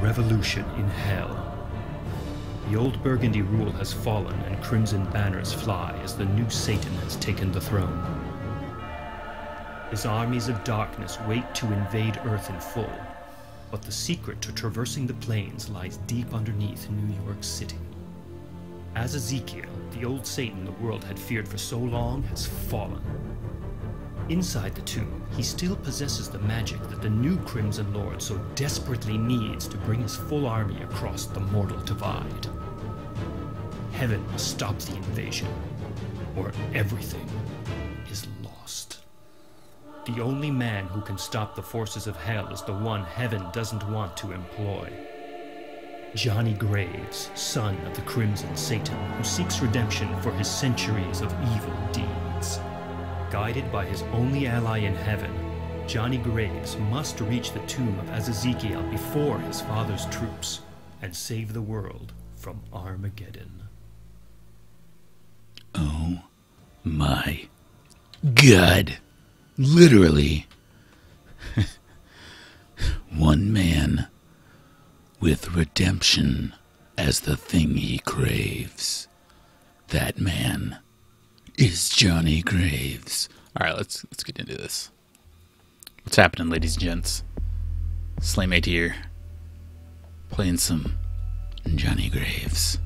revolution in hell. The old Burgundy rule has fallen and crimson banners fly as the new Satan has taken the throne. His armies of darkness wait to invade Earth in full, but the secret to traversing the plains lies deep underneath New York City. As Ezekiel, the old Satan the world had feared for so long has fallen. Inside the tomb, he still possesses the magic that the new Crimson Lord so desperately needs to bring his full army across the mortal divide. Heaven must stop the invasion, or everything is lost. The only man who can stop the forces of hell is the one heaven doesn't want to employ. Johnny Graves, son of the Crimson Satan, who seeks redemption for his centuries of evil deeds. Guided by his only ally in heaven, Johnny Graves must reach the tomb of Ezekiel before his father's troops and save the world from Armageddon. Oh my God. Literally. One man with redemption as the thing he craves. That man is Johnny Graves. Alright, let's get into this. What's happening, ladies and gents? Slaymate here, playing some Johnny Graves.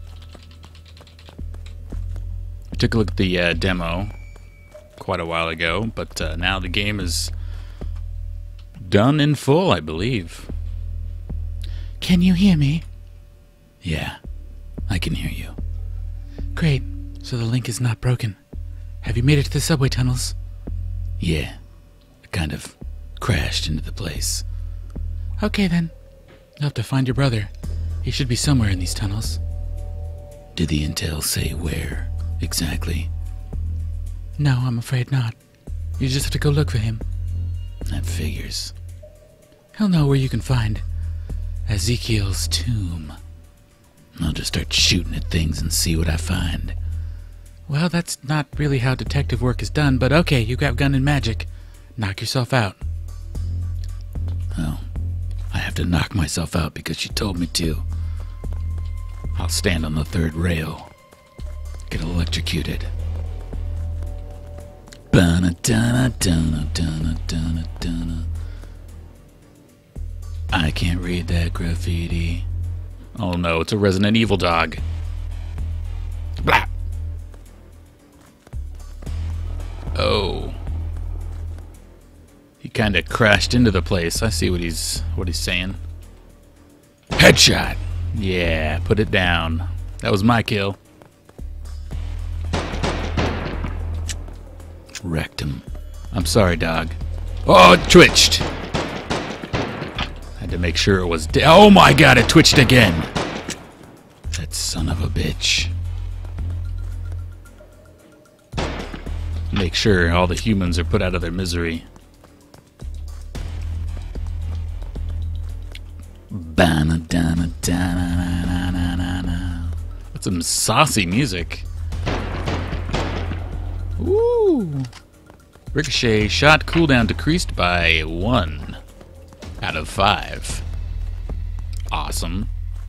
I took a look at the demo quite a while ago, but now the game is done in full, I believe. Can you hear me? Yeah, I can hear you. Great. So the link is not broken. Have you made it to the subway tunnels? Yeah, I kind of crashed into the place. Okay then. You'll have to find your brother. He should be somewhere in these tunnels. Did the intel say where exactly? No, I'm afraid not. You just have to go look for him. That figures. He'll know where you can find Ezekiel's tomb. I'll just start shooting at things and see what I find. Well, that's not really how detective work is done, but okay, you got gun and magic. Knock yourself out. Oh, I have to knock myself out because she told me to. I'll stand on the third rail. Get electrocuted. Ba-na-da-na-da-na-da-na-da-na-da-na. I can't read that graffiti. Oh no, it's a Resident Evil dog. Blah! Oh. He kind of crashed into the place. I see what he's saying. Headshot! Yeah, put it down. That was my kill. Wrecked him. I'm sorry, dog. Oh, it twitched. Had to make sure it was dead. Oh my god, it twitched again. That son of a bitch. Make sure all the humans are put out of their misery. That's some saucy music. Ooh. Ricochet shot cooldown decreased by 1 out of 5. Awesome.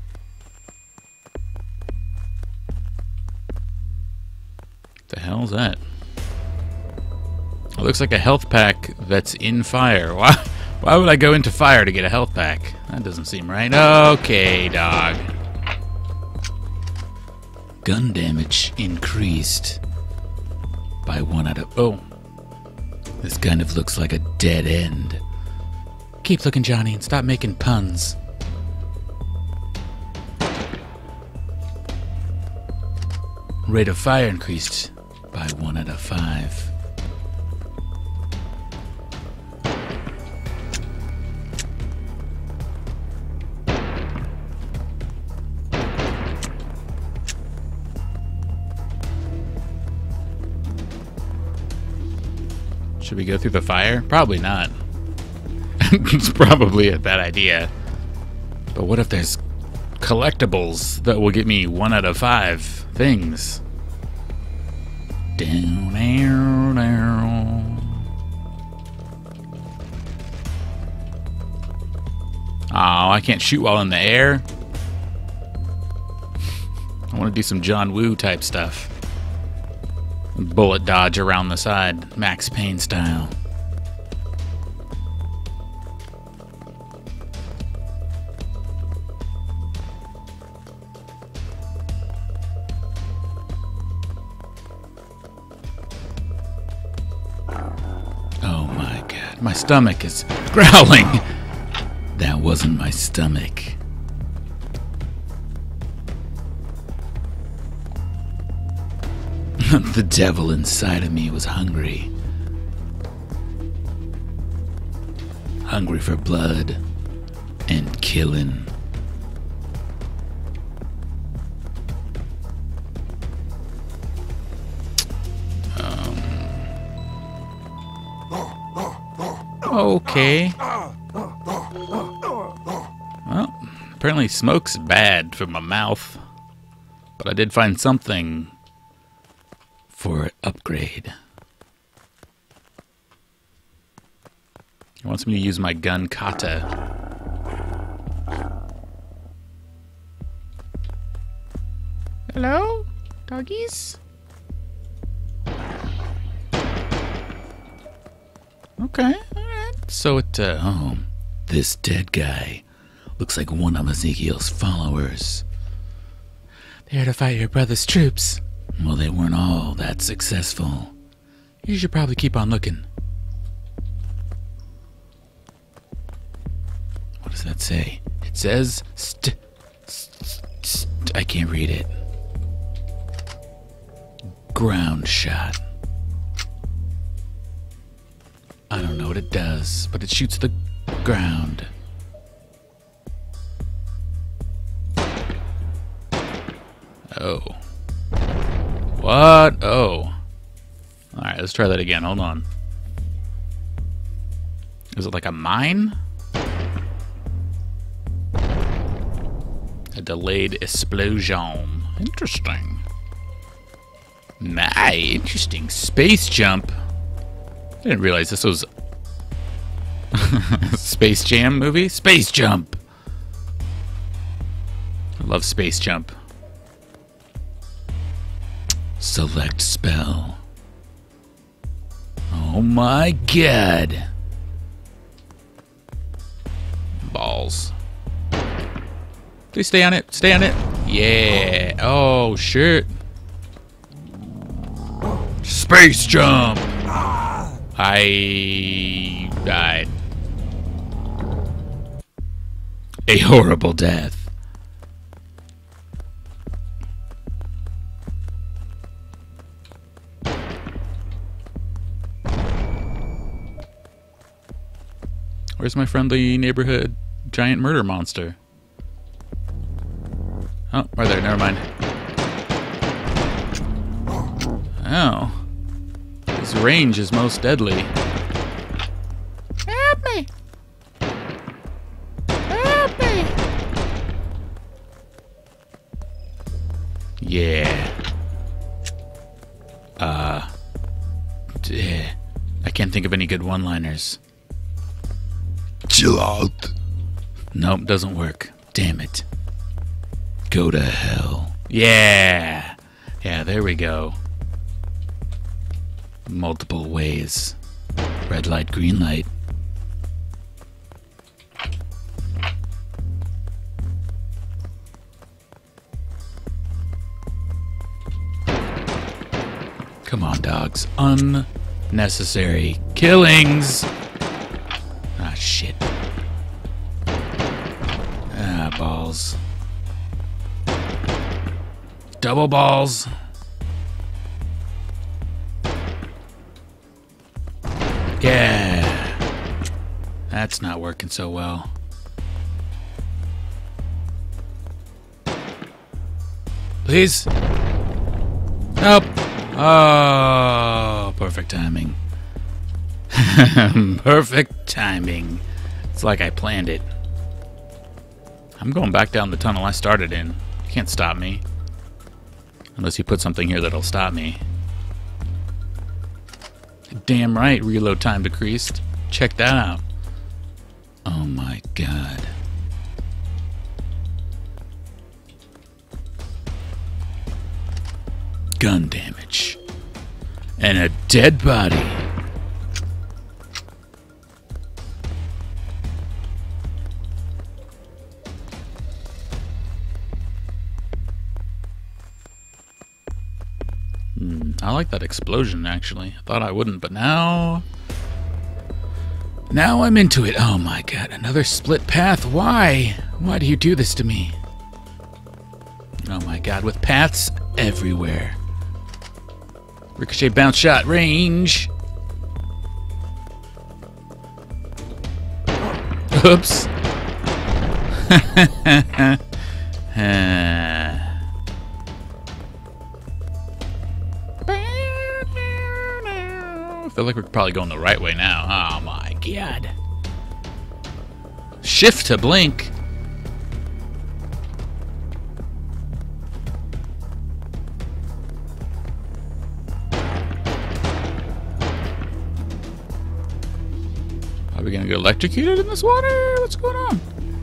The hell's that? It looks like a health pack that's in fire. Why would I go into fire to get a health pack? That doesn't seem right. Okay, dog. Gun damage increased by 1 out of... Oh. This kind of looks like a dead end. Keep looking, Johnny, and stop making puns. Rate of fire increased by 1 out of 5. Should we go through the fire? Probably not. It's probably a bad idea. But what if there's collectibles that will get me 1 out of 5 things? Down, down, down. Oh, I can't shoot while in the air. I want to do some John Woo type stuff. Bullet dodge around the side, Max Payne style. Oh my god, my stomach is growling. That wasn't my stomach. The devil inside of me was hungry. Hungry for blood and killing. Okay. Well, apparently smoke's bad for my mouth. But I did find something For upgrade. He wants me to use my gun kata. Hello, doggies? Okay, alright. So this dead guy looks like one of Ezekiel's followers. There to fight your brother's troops. Well, they weren't all that successful. You should probably keep on looking. What does that say? It says I can't read it. Ground shot. I don't know what it does, but it shoots the ground. Oh. What? Oh. Alright, let's try that again. Hold on. Is it like a mine? A delayed explosion. Interesting. Interesting. Space jump. I didn't realize this was Space Jam movie. Space Jump. I love Space Jump. Select spell. Oh my god. Balls. Please stay on it. Stay on it. Yeah. Oh, shit. Space jump. I died. A horrible death. Where's my friendly neighborhood giant murder monster? Oh, right there. Never mind. Oh. His range is most deadly. Help me! Help me! Yeah. I can't think of any good one-liners. Chill out. Nope, doesn't work. Damn it. Go to hell. Yeah. Yeah, there we go. Multiple ways. Red light, green light. Come on, dogs. Unnecessary killings. Ah, shit. Ah, balls. Double balls. Yeah. That's not working so well. Please? Nope. Oh, perfect timing. Perfect timing. It's like I planned it. I'm going back down the tunnel I started in. You can't stop me. Unless you put something here that'll stop me. Damn right, reload time decreased. Check that out. Oh my god. gun damage. And a dead body. I like that explosion, actually. I thought I wouldn't, but now I'm into it. Oh my god, another split path. Why? Why do you do this to me? Oh my god, with paths everywhere. Ricochet, bounce, shot, range. Oops. I feel like we're probably going the right way now. Oh my god. Shift to blink. Are we gonna get electrocuted in this water? What's going on?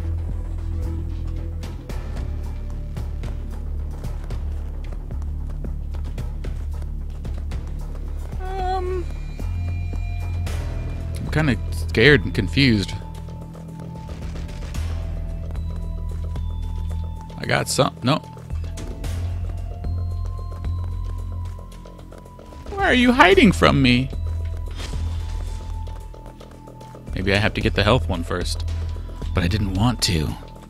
I'm kind of scared and confused. I got some. No. Why are you hiding from me? Maybe I have to get the health one first. But I didn't want to.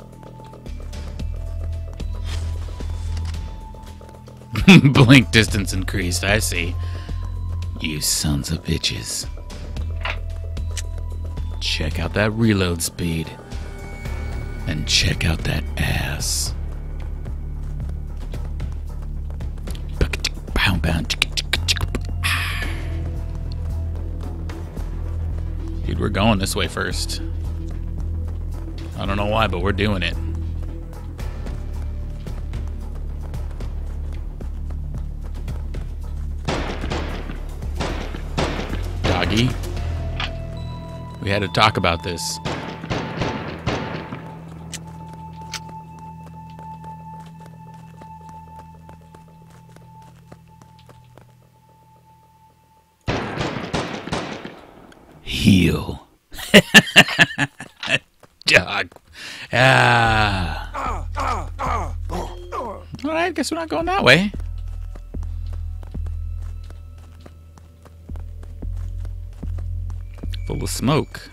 Blink distance increased, I see. You sons of bitches. Check out that reload speed. And check out that ass. Dude, we're going this way first. I don't know why, but we're doing it. Doggy. We had to talk about this. Heal. Dog. Alright, guess we're not going that way. Full of smoke.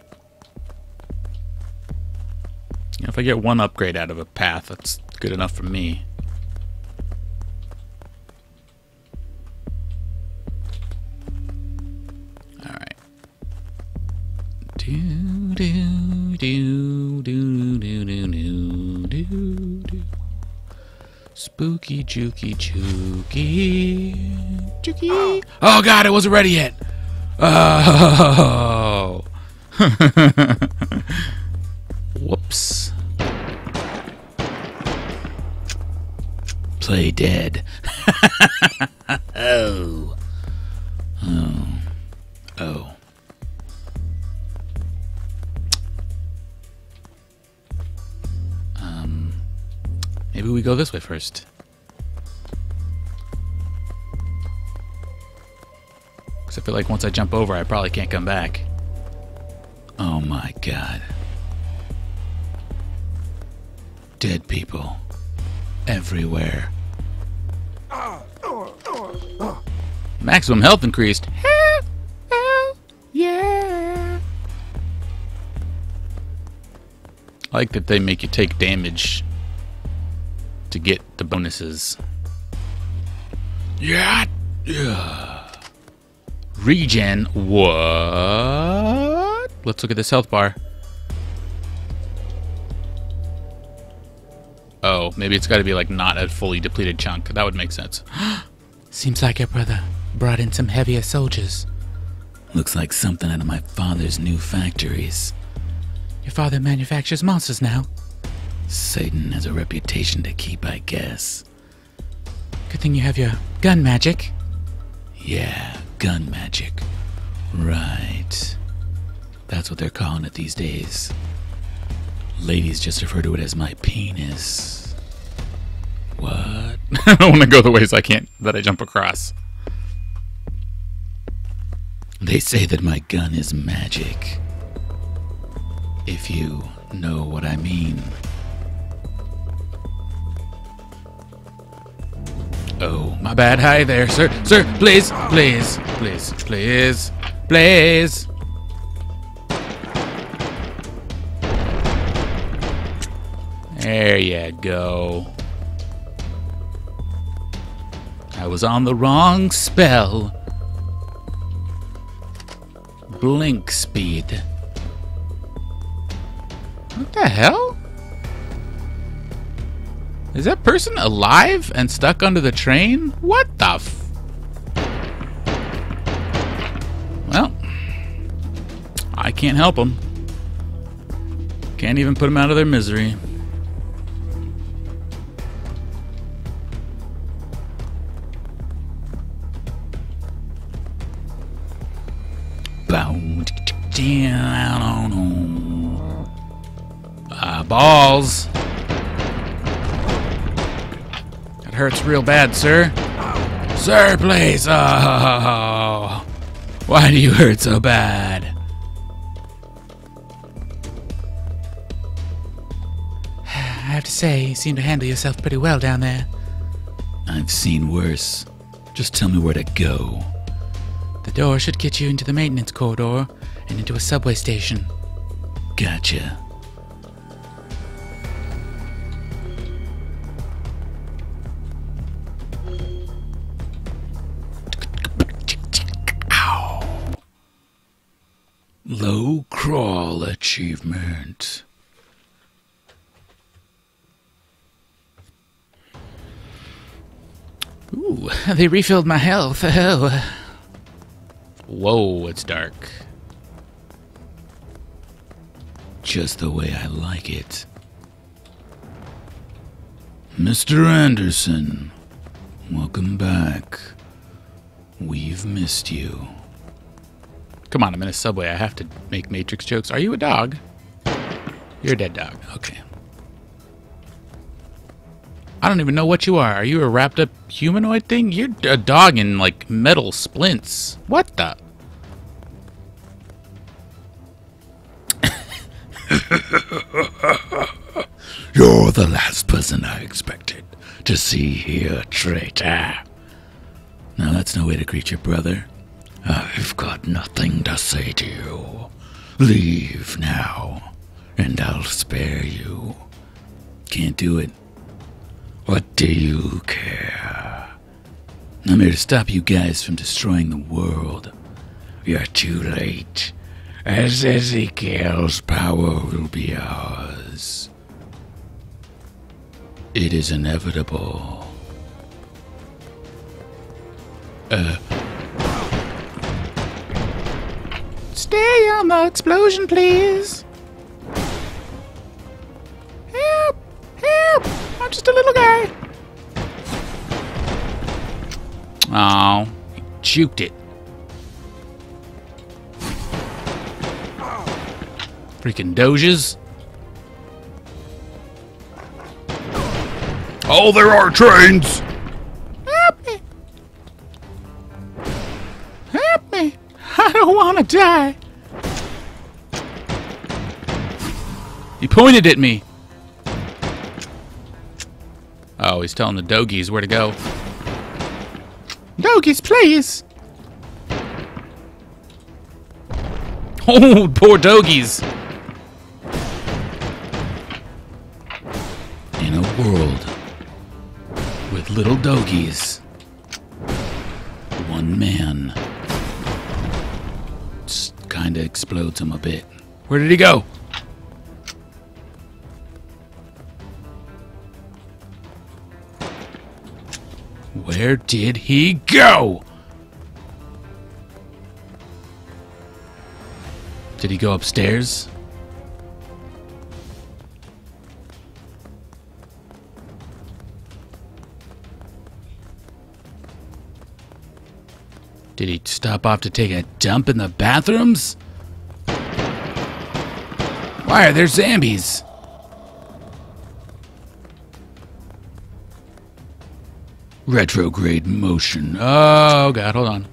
You know, if I get one upgrade out of a path, that's good enough for me. Alright. Do do do do do do do do do. Spooky jooky jooky jooky. Oh god, it wasn't ready yet. Oh. Whoops. Play dead. Oh. Oh. Oh. Maybe we go this way first. Because I feel like once I jump over, I probably can't come back. Oh my god. Dead people. Everywhere. Maximum health increased. Hell, yeah. I like that they make you take damage to get the bonuses. Yeah. Regen. What? Let's look at this health bar. Oh, maybe it's got to be like not a fully depleted chunk. That would make sense. Seems like your brother brought in some heavier soldiers. Looks like something out of my father's new factories. Your father manufactures monsters now. Satan has a reputation to keep, I guess. Good thing you have your gun magic. Yeah, gun magic. Right. That's what they're calling it these days. Ladies just refer to it as my penis. What? I don't want to go the ways I jump across. They say that my gun is magic. If you know what I mean. Oh, my bad. Hi there, sir. Sir, please, please, please, please, please. There you go. I was on the wrong spell. Blink speed. What the hell? Is that person alive and stuck under the train? What the Well, I can't help them. Can't even put them out of their misery. Balls. That hurts real bad, sir. Sir, please. Oh, why do you hurt so bad? I have to say, you seem to handle yourself pretty well down there. I've seen worse. Just tell me where to go. The door should get you into the maintenance corridor and into a subway station. Gotcha. Low crawl achievement. Ooh, they refilled my health. Oh. Whoa, it's dark. Just the way I like it. Mr. Anderson, welcome back. We've missed you. Come on, I'm in a subway. I have to make Matrix jokes. Are you a dog? You're a dead dog. Okay. I don't even know what you are. Are you a wrapped up humanoid thing? You're a dog in, like, metal splints. What the? You're the last person I expected to see here, traitor. Now that's no way to greet your brother. I've got nothing to say to you. Leave now, and I'll spare you. Can't do it. What do you care? I'm here to stop you guys from destroying the world. You're too late, as Ezekiel's power will be ours. It is inevitable. Stay on the explosion, please. Help! Help! I'm just a little guy. Oh, he juked it. Freaking doges. Oh, there are trains! Help me! Help me! I don't want to die. He pointed at me. Oh, he's telling the dogies where to go. Dogies, please. Oh, poor dogies. In a world with little dogies, one man just kinda explodes him a bit. Where did he go? Where did he go? Did he go upstairs? Did he stop off to take a dump in the bathrooms? Why are there zombies? Retrograde motion. Oh, God, hold on.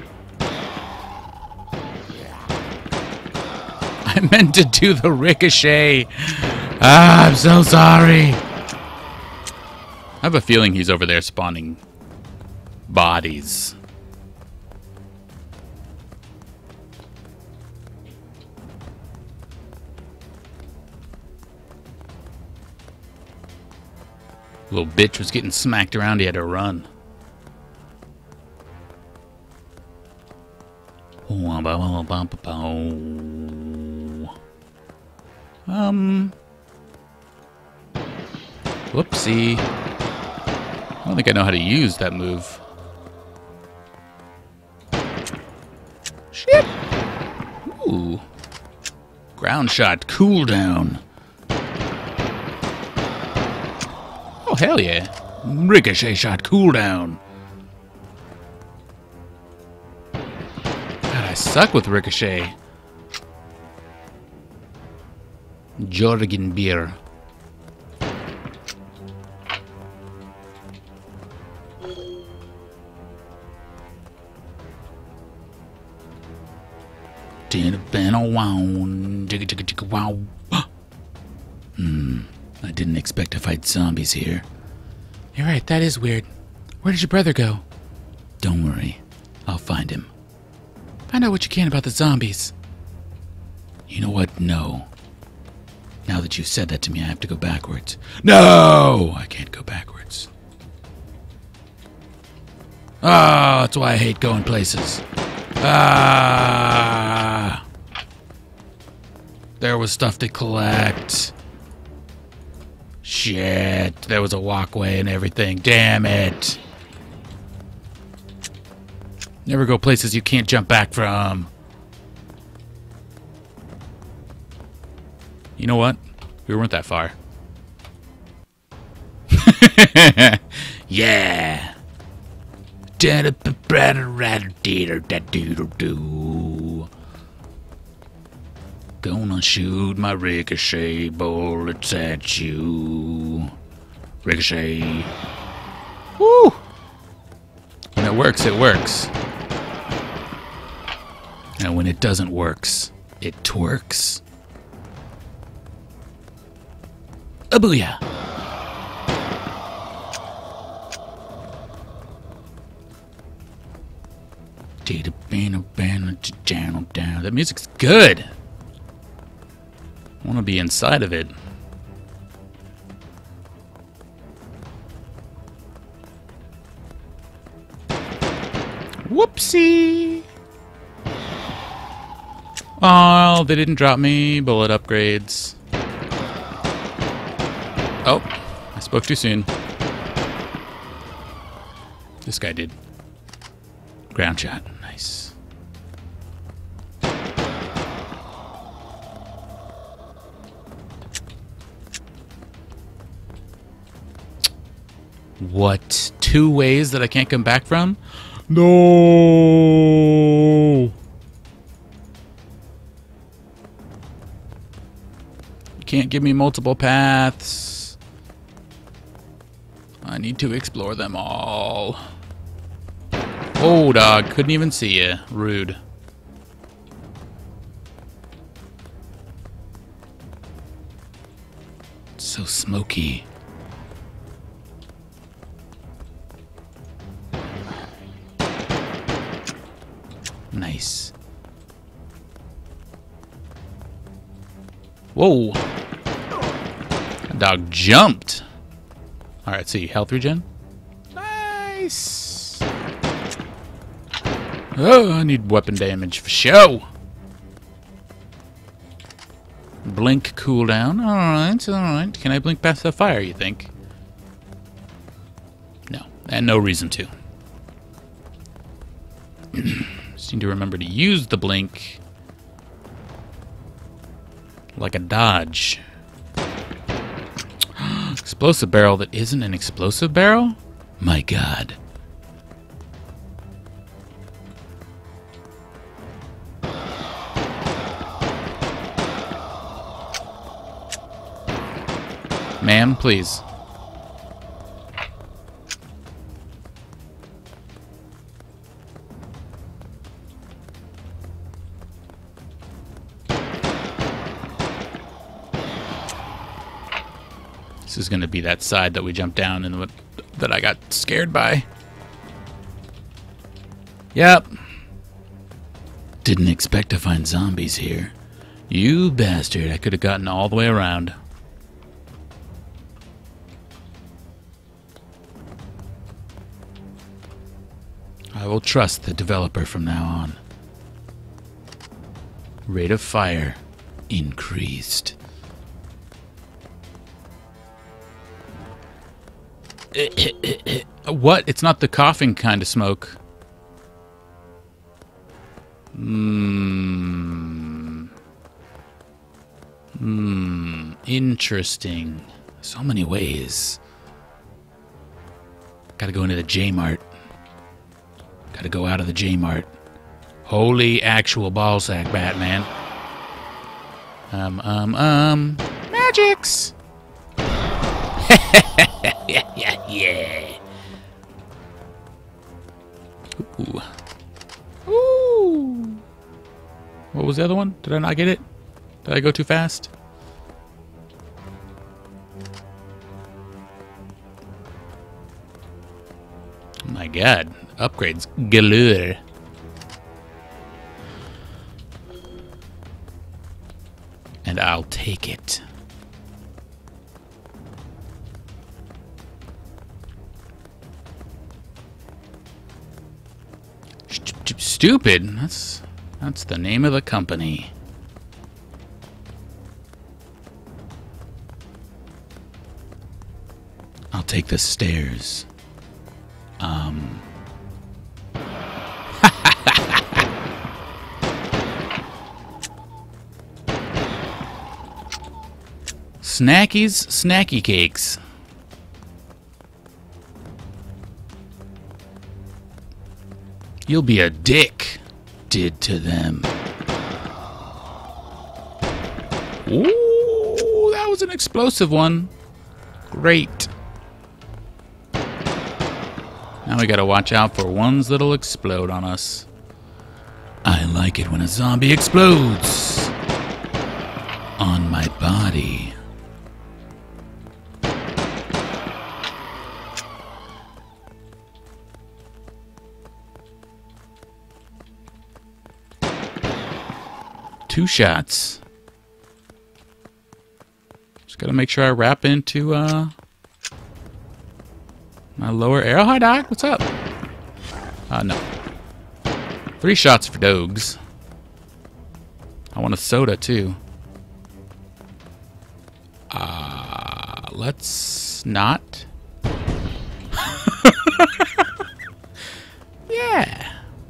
I meant to do the ricochet. Ah, I'm so sorry. I have a feeling he's over there spawning bodies. Little bitch was getting smacked around. He had to run. Whoopsie. I don't think I know how to use that move. Shit. Ooh. Ground shot cooldown. Oh, hell yeah. Ricochet shot cooldown. God, I suck with ricochet. Jorgen beer. I didn't expect to fight zombies here. You're right, that is weird. Where did your brother go? Don't worry, I'll find him. Find out what you can about the zombies. You know what? No. Now that you've said that to me, I have to go backwards. No! I can't go backwards. Ah, that's why I hate going places. Ah! There was stuff to collect. Shit, there was a walkway and everything. Damn it. Never go places you can't jump back from. You know what? We weren't that far. Yeah. Gonna shoot my ricochet bullets at you. Ricochet. Woo! When it works, it works. And when it doesn't works, it twerks. A booyah! That music's good. I want to be inside of it. Whoopsie! Oh, they didn't drop me bullet upgrades. Oh, I spoke too soon. This guy did. Ground shot. Nice. What? 2 ways that I can't come back from? No! You can't give me multiple paths. I need to explore them all. Oh, dog. Couldn't even see you. Rude. It's so smoky. Nice. Whoa. That dog jumped. Alright, see. Health regen. Nice. Oh, I need weapon damage for show. Blink cooldown. Alright, alright. Can I blink past the fire, you think? No. And no reason to. Just need to remember to use the blink like a dodge. Explosive barrel that isn't an explosive barrel? My God. Ma'am, please. This is going to be that side that we jumped down and that I got scared by. Yep. Didn't expect to find zombies here. You bastard, I could have gotten all the way around. I will trust the developer from now on. Rate of fire increased. What? It's not the coughing kind of smoke. Interesting. So many ways. Gotta go into the J-Mart. Gotta go out of the J-Mart. Holy actual ballsack, Batman. Magics! Yeah. Ooh. Ooh. What was the other one? Did I not get it? Did I go too fast? Oh my god. Upgrades galore. And I'll take it. Stupid. That's the name of the company. I'll take the stairs. Snackies, snacky cakes. You'll be a dick. Did to them. Ooh, that was an explosive one. Great. Now we gotta watch out for ones that'll explode on us. I like it when a zombie explodes. On my body. Two shots. Just gotta make sure I wrap into my lower arrow. Hi, Doc. What's up? No. 3 shots for dogs. I want a soda too. Let's not. Yeah.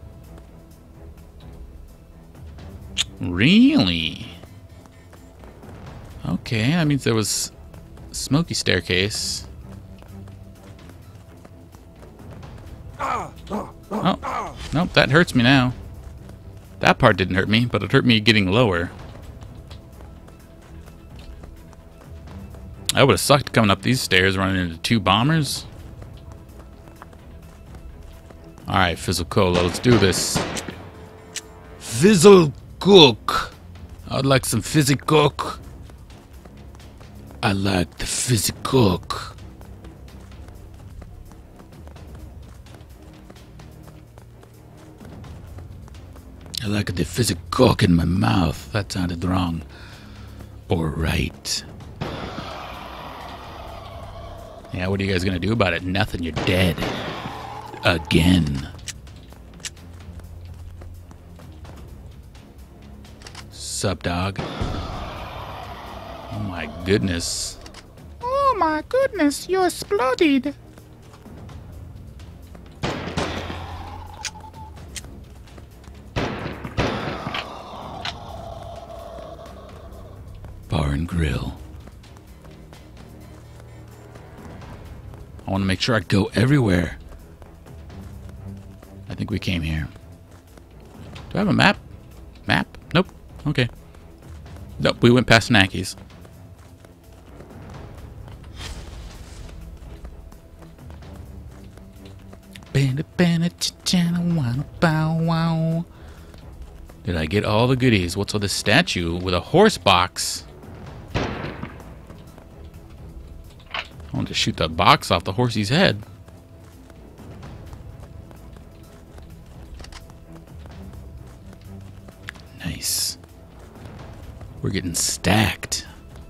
Really? Okay, that means there was a smoky staircase. Oh, nope, that hurts me now. That part didn't hurt me, but it hurt me getting lower. I would have sucked coming up these stairs running into 2 bombers. Alright, Fizzle Cola, let's do this. Fizzle Cook. I'd like some Fizzy Cook. I like the Fizzy Cook. I like the Fizzy Cook in my mouth. That sounded wrong. Or right. Yeah, what are you guys gonna do about it? Nothing, you're dead. Again. Sup, dog? Oh my goodness. Oh my goodness, you exploded. Bar and grill. I want to make sure I go everywhere. I think we came here. Do I have a map? Map? Nope. Okay. Nope, we went past Snackies. Did I get all the goodies? What's with this statue with a horse box? I want to shoot the box off the horsey's head. Nice. We're getting stacked.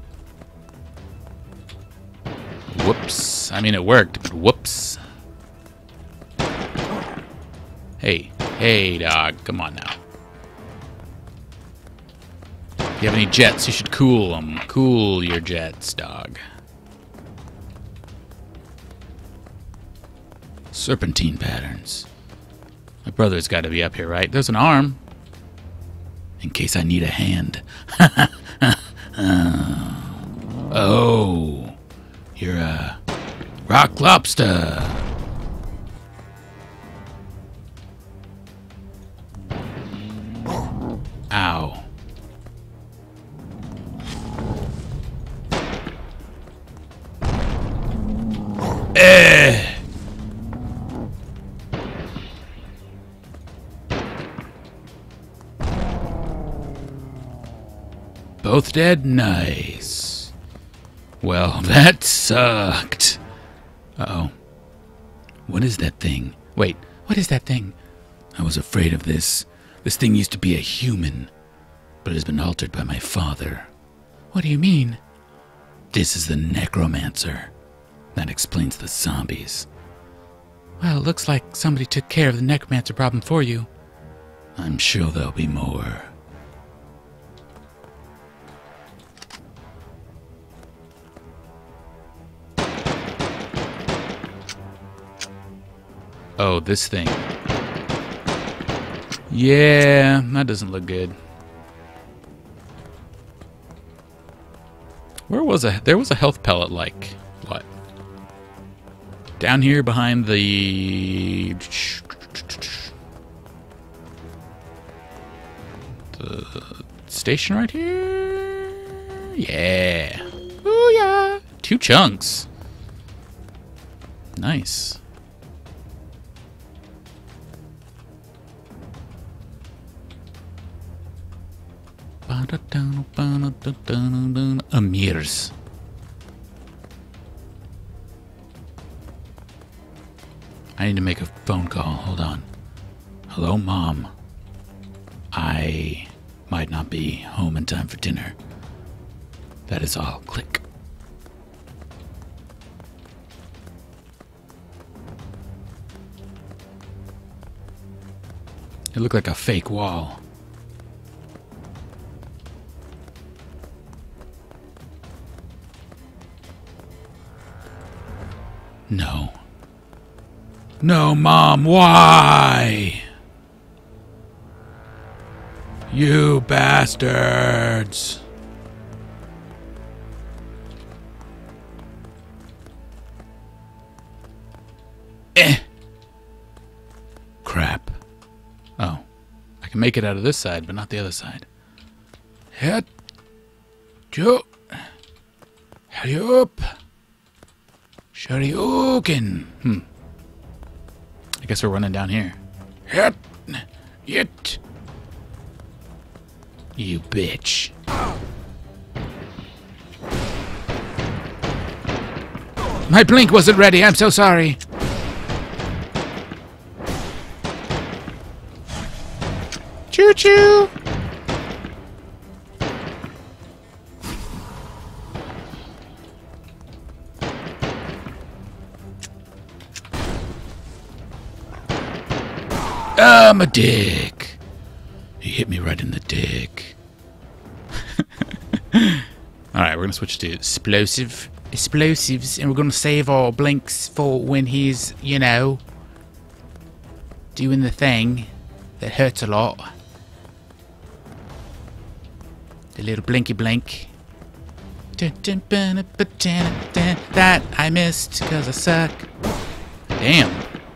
Whoops. I mean, it worked, but whoops. Hey. Hey, dog. Come on now. If you have any jets, you should cool them. Cool your jets, dog. Serpentine patterns. My brother's got to be up here, right? There's an arm. In case I need a hand. Oh. You're a rock lobster. Ow. Both dead? Nice. Well, that sucked. Uh-oh. What is that thing? Wait, what is that thing? I was afraid of this. This thing used to be a human, but it has been altered by my father. What do you mean? This is the necromancer. That explains the zombies. Well, it looks like somebody took care of the necromancer problem for you. I'm sure there'll be more. Oh, this thing. Yeah, that doesn't look good. There was a health pellet like what? Down here behind the station right here. Yeah. Ooh yeah. 2 chunks. Nice. Amirs. I need to make a phone call. Hold on. Hello, Mom. I might not be home in time for dinner. That is all. Click. It looked like a fake wall. No. No, Mom, why? You bastards. Crap. Oh. I can make it out of this side, but not the other side. Hit. Joe. Hurry up. Shoryuken. I guess we're running down here. Hit. Yit. You bitch. My blink wasn't ready. I'm so sorry. Choo-choo. I'm a dick. He hit me right in the dick. Alright, we're gonna switch to explosives, and we're gonna save our blinks for when he's, you know, doing the thing that hurts a lot. The little blinky blink. That I missed because I suck. Damn.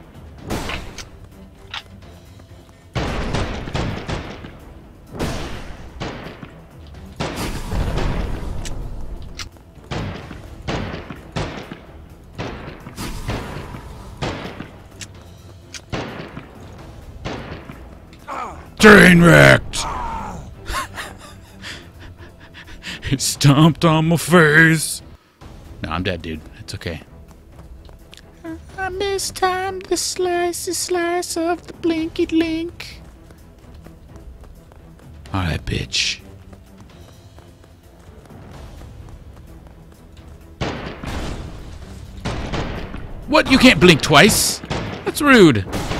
Train wrecked. It stomped on my face. No, I'm dead, dude. It's okay. I mistimed the slice of the blinky link. Alright, bitch. What? You can't blink twice? That's rude.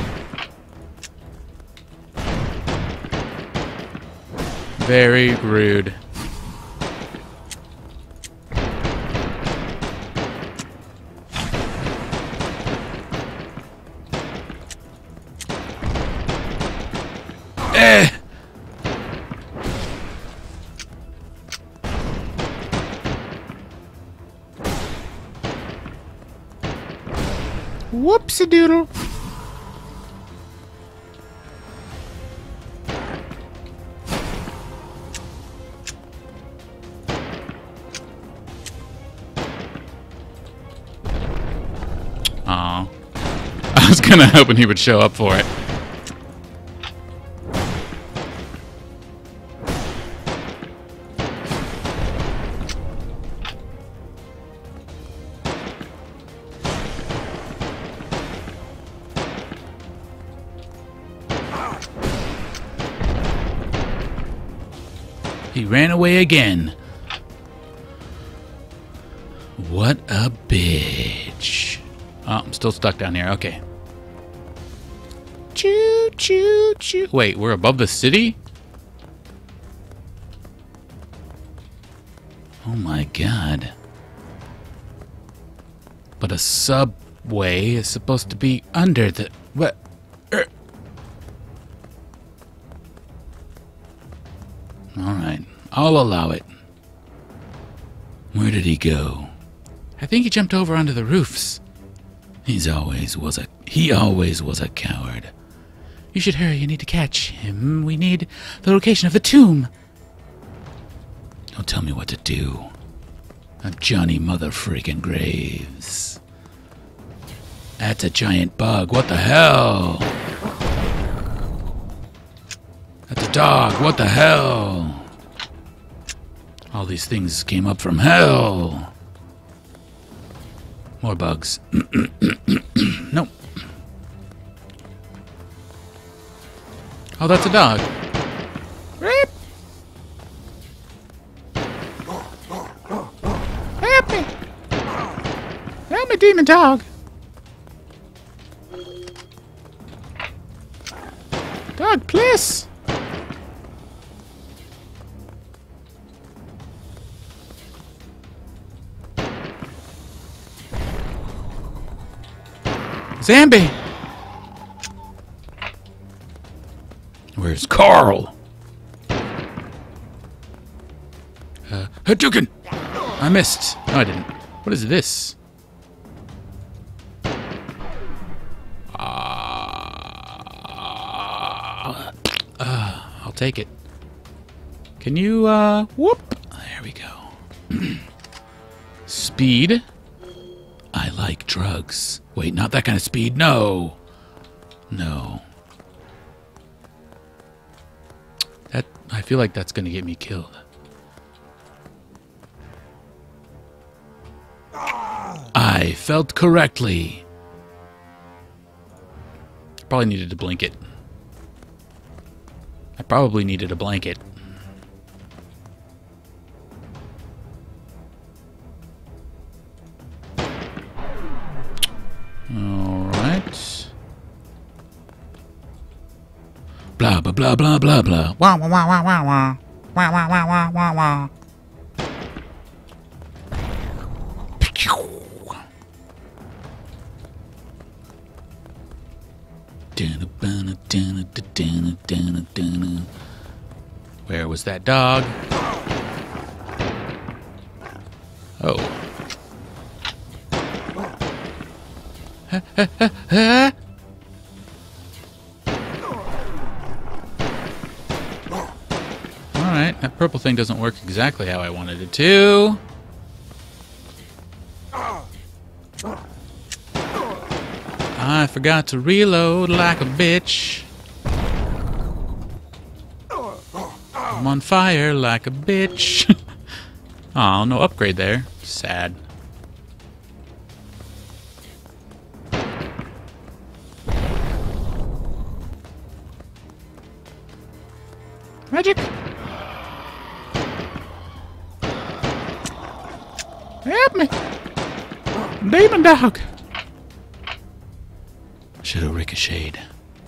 Very rude. Eh! Whoopsie doodle. Aw. I was kinda hoping he would show up for it. He ran away again. What a bitch. Oh, I'm still stuck down here. Okay. Choo, choo, choo. Wait, we're above the city? Oh my god. But a subway is supposed to be under the... What? Alright, I'll allow it. Where did he go? I think he jumped over onto the roofs. He always was a coward. You should hurry. You need to catch him. We need the location of the tomb. Don't tell me what to do. I'm Johnny Mother-freaking Graves. That's a giant bug. What the hell? That's a dog. What the hell? All these things came up from hell. More bugs. Nope. Oh, that's a dog. Rip. Help me! Help me, demon dog! Dog, please! Zambi! Where's Carl? Hadouken! I missed. No, I didn't. What is this? I'll take it. Can you, whoop? There we go. Speed. I like drugs. Wait, not that kind of speed. No. No. I feel like that's gonna get me killed. I felt correctly. Probably needed to blink it. I probably needed a blanket. Alright. Blah, blah, blah, blah, blah, blah. Wah, wah, wah, wah, wah, wah. Wah, wah, wah, wah, wah, wah. Where was that dog? Oh. Alright, that purple thing doesn't work exactly how I wanted it to. I forgot to reload like a bitch. I'm on fire like a bitch. Aw, no upgrade there. Sad. Magic! Help me! Demon dog! Should have ricocheted.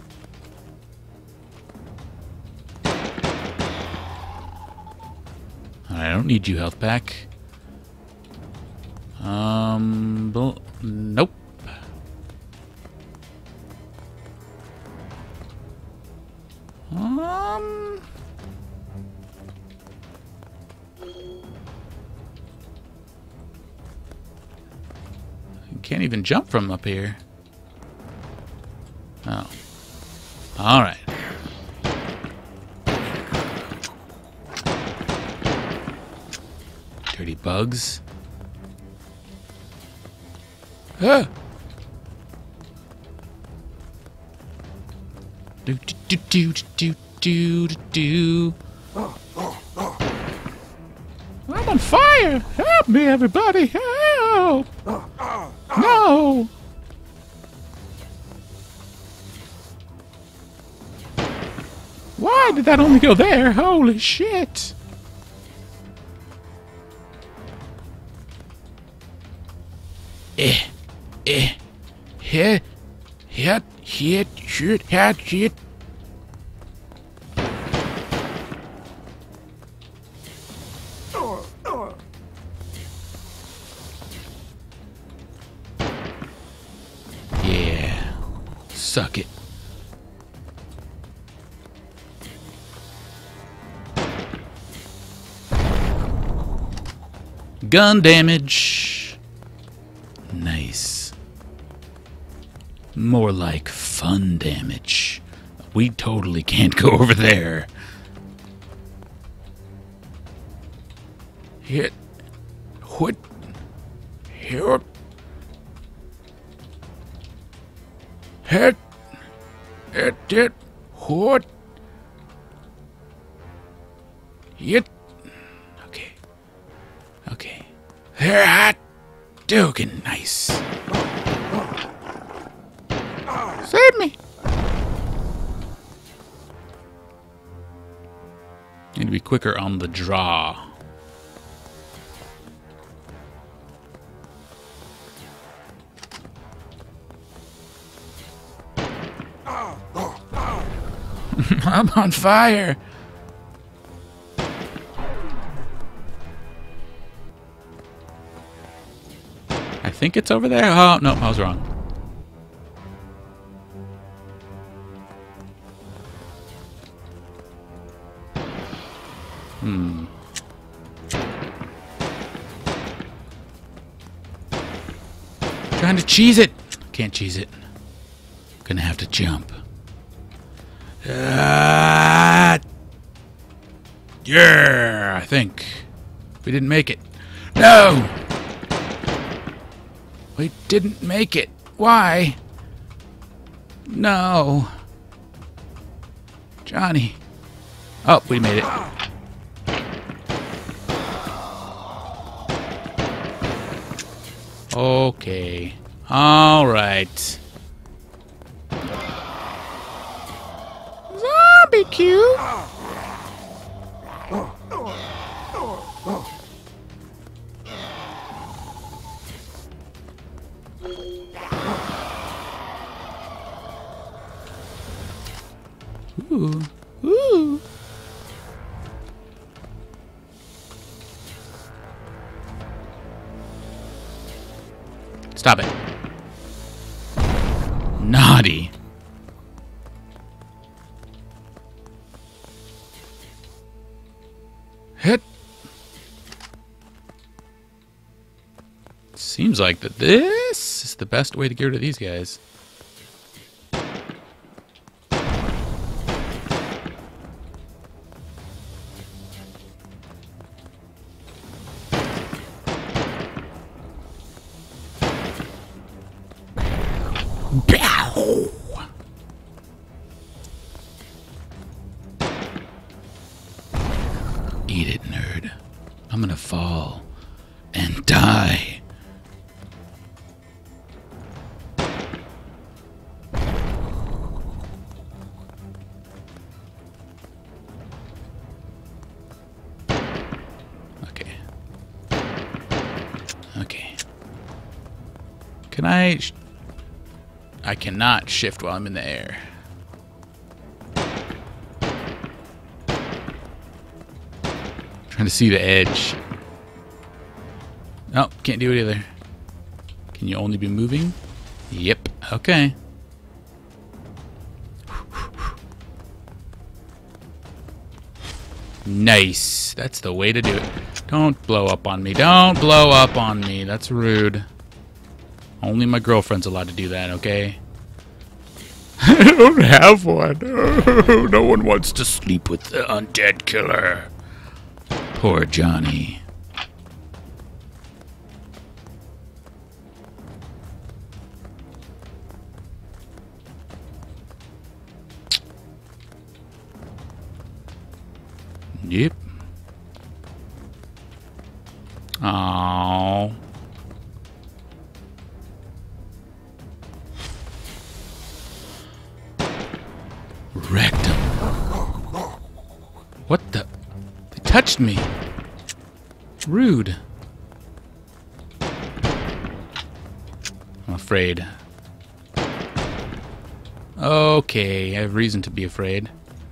I don't need you, health pack. Nope. Can't even jump from up here. Oh. Alright. Dirty bugs. Ah! Do do do do do do do. I'm on fire! Help me, everybody! Help! No! Why did that only go there? Holy shit! Hit, shit. Yeah, suck it. Gun damage. Nice. More like fun damage. We totally can't go over there. Hit. What? Hit. Hit. Hit. What? Hit. Okay. Okay. Hot. Dogan. Nice. Save me! Need to be quicker on the draw. I'm on fire. I think it's over there. Oh, no, I was wrong. Trying to cheese it. Can't cheese it. Gonna have to jump. Yeah, I think. We didn't make it. No! We didn't make it. Why? No. Johnny. Oh, we made it. Okay. All right. Zombie cube! Ooh. Ooh. Stop it. Naughty. Hit. Seems like that this is the best way to get rid of these guys. Eat it, nerd. I'm gonna fall and die. Can I... I cannot shift while I'm in the air. Trying to see the edge. Oh, can't do it either. Can you only be moving? Yep. Okay. Nice. That's the way to do it. Don't blow up on me. Don't blow up on me. That's rude. Only my girlfriend's allowed to do that, okay? I don't have one. Oh, no one wants to sleep with the undead killer. Poor Johnny. Yep. Aww. Wrecked him. What the? They touched me. Rude. I'm afraid. Okay, I have reason to be afraid.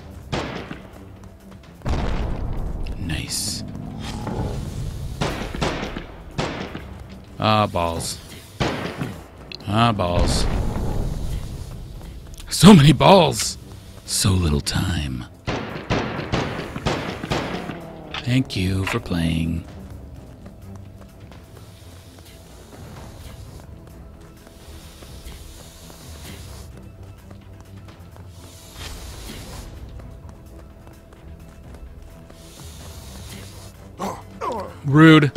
Nice. Ah, balls. Ah, balls. So many balls! So little time. Thank you for playing. Rude.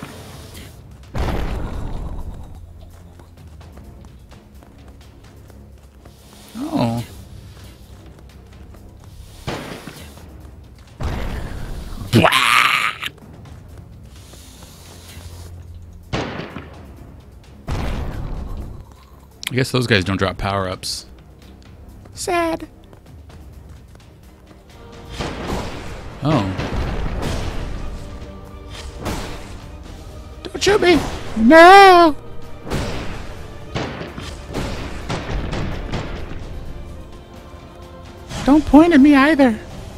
Oh. I guess those guys don't drop power-ups. Sad. Oh. Don't shoot me! No! Don't point at me either.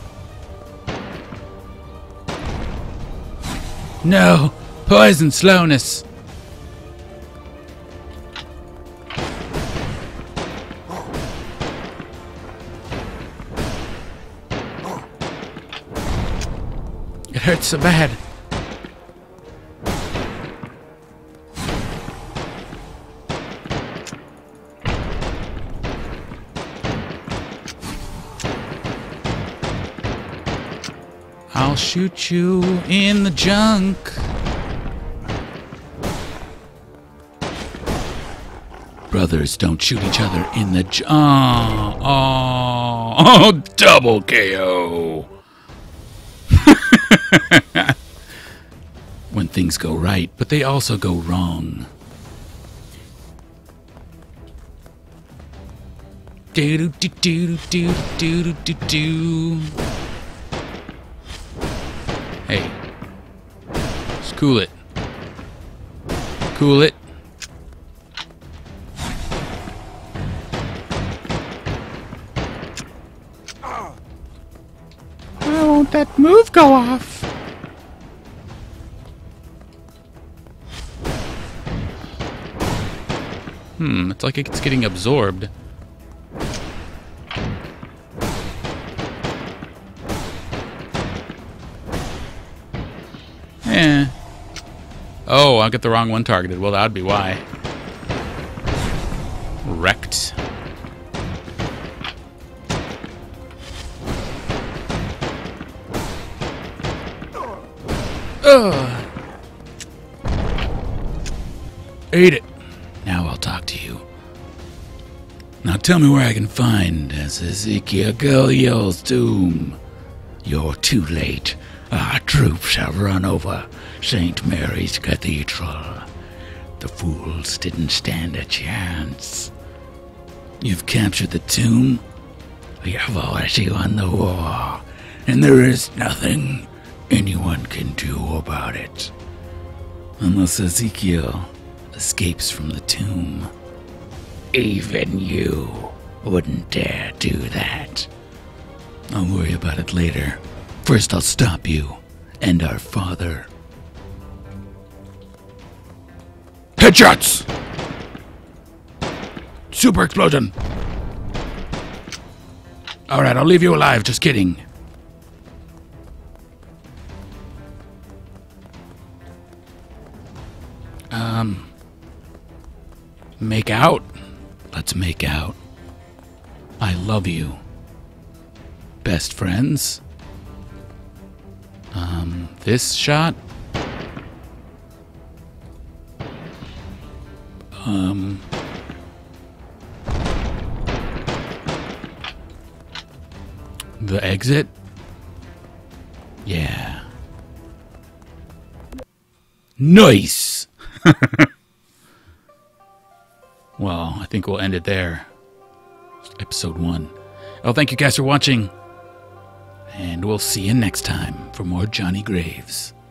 No! Poison slowness! It hurts so bad. I'll shoot you in the junk. Brothers don't shoot each other in the oh, double KO. When things go right, but they also go wrong. Do do do do do do do do. Hey, just cool it. Cool it. Why won't that move go off? It's like it's getting absorbed. Eh. Oh, I got the wrong one targeted. Well, that'd be why. Wrecked. Ugh. Ate it. Now I'll talk to you. Now tell me where I can find as Ezekiel Gilliel's tomb. You're too late. Our troops have run over St. Mary's Cathedral. The fools didn't stand a chance. You've captured the tomb. We have already won the war, and there is nothing anyone can do about it. Unless Ezekiel escapes from the tomb. Even you wouldn't dare do that. I'll worry about it later. First, I'll stop you and our father. Headshots! Super explosion! Alright, I'll leave you alive, just kidding. Make out? Let's make out. I love you. Best friends? This shot? The exit? Yeah. Nice! Well, I think we'll end it there. Episode 1. Oh, thank you guys for watching. And we'll see you next time for more Johnny Graves.